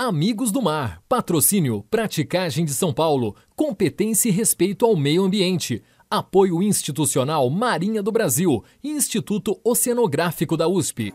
Amigos do Mar, patrocínio Praticagem de São Paulo, competência e respeito ao meio ambiente. Apoio institucional Marinha do Brasil e Instituto Oceanográfico da USP.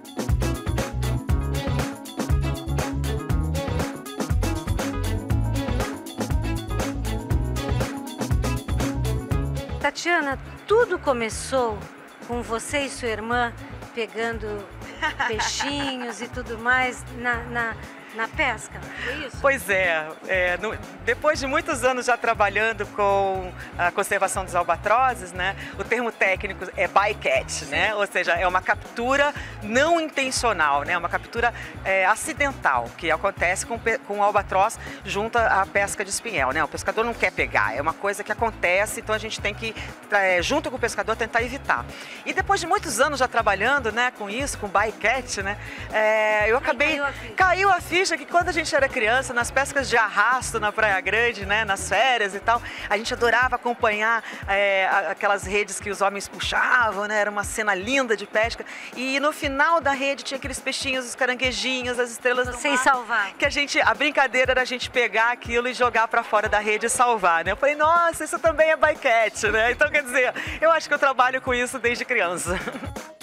Tatiana, tudo começou com você e sua irmã pegando peixinhos e tudo mais na pesca, foi isso? Pois é, depois de muitos anos já trabalhando com a conservação dos albatrozes, né, o termo técnico é bycatch, né, ou seja, é uma captura não intencional, né, uma captura acidental, que acontece com o albatroz junto à pesca de espinhel, né, o pescador não quer pegar, é uma coisa que acontece, então a gente tem que, junto com o pescador, tentar evitar. E depois de muitos anos já trabalhando, né, com isso, com bycatch, né, eu acabei... Caiu a ficha que quando a gente era criança, nas pescas de arrasto na Praia Grande, né, nas férias e tal, a gente adorava acompanhar aquelas redes que os homens puxavam, né, era uma cena linda de pesca, e no final da rede tinha aqueles peixinhos, os caranguejinhos, as estrelas do mar. Sem salvar. Que a brincadeira era a gente pegar aquilo e jogar para fora da rede e salvar, né? Eu falei, nossa, isso também é bycatch, né? Então, quer dizer, eu acho que eu trabalho com isso desde criança.